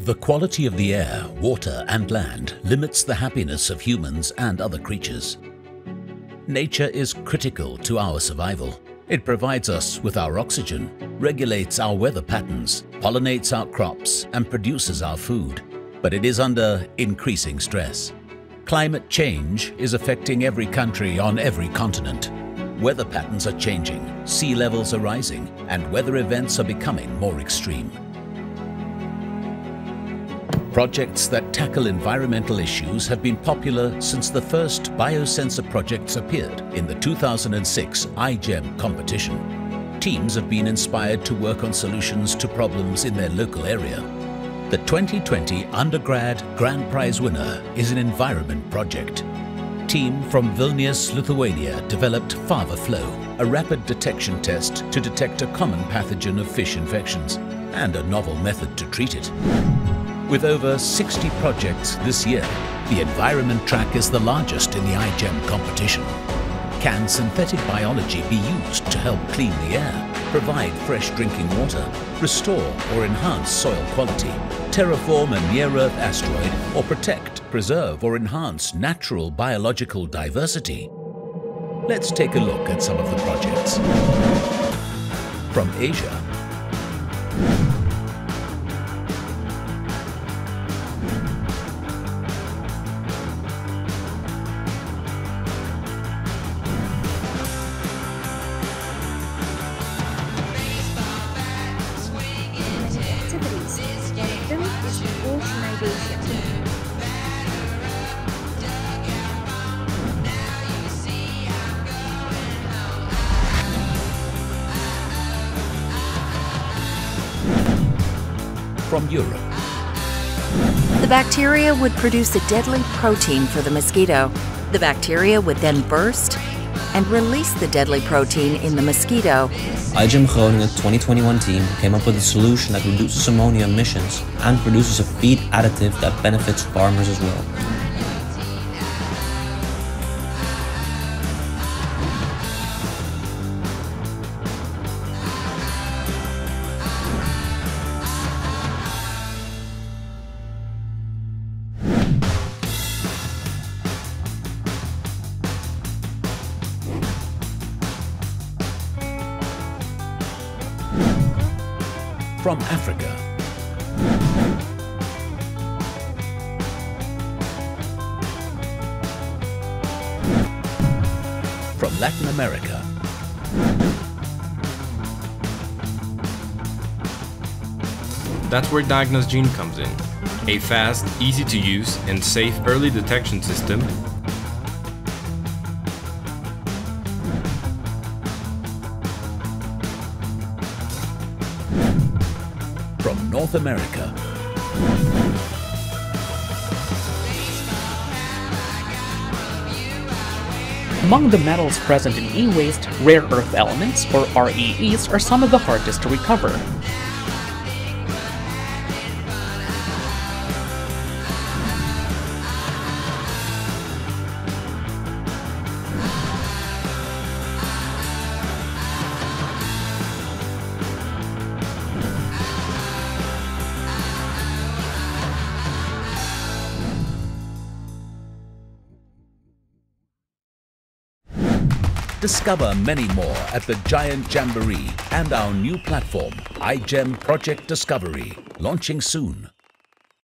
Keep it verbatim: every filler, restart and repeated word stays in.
The quality of the air, water and land limits the happiness of humans and other creatures. Nature is critical to our survival. It provides us with our oxygen, regulates our weather patterns, pollinates our crops and produces our food. But it is under increasing stress. Climate change is affecting every country on every continent. Weather patterns are changing, sea levels are rising, and weather events are becoming more extreme. Projects that tackle environmental issues have been popular since the first biosensor projects appeared in the two thousand six iGEM competition. Teams have been inspired to work on solutions to problems in their local area. The twenty twenty undergrad Grand Prize winner is an environment project. Team from Vilnius, Lithuania developed FavaFlow, a rapid detection test to detect a common pathogen of fish infections and a novel method to treat it. With over sixty projects this year, the environment track is the largest in the iGEM competition. Can synthetic biology be used to help clean the air, provide fresh drinking water, restore or enhance soil quality, terraform a near-Earth asteroid, or protect, preserve or enhance natural biological diversity? Let's take a look at some of the projects. From Asia, from Europe. The bacteria would produce a deadly protein for the mosquito. The bacteria would then burst and release the deadly protein in the mosquito. iGEM Groningen twenty twenty-one team came up with a solution that reduces ammonia emissions and produces a feed additive that benefits farmers as well. From Africa, from Latin America, That's where Diagnose Gene comes in. A fast, easy to use and safe early detection system from North America, Among the metals present in e-waste, rare earth elements, or R E Es, are some of the hardest to recover. Discover many more at the Giant Jamboree and our new platform, iGEM Project Discovery, launching soon.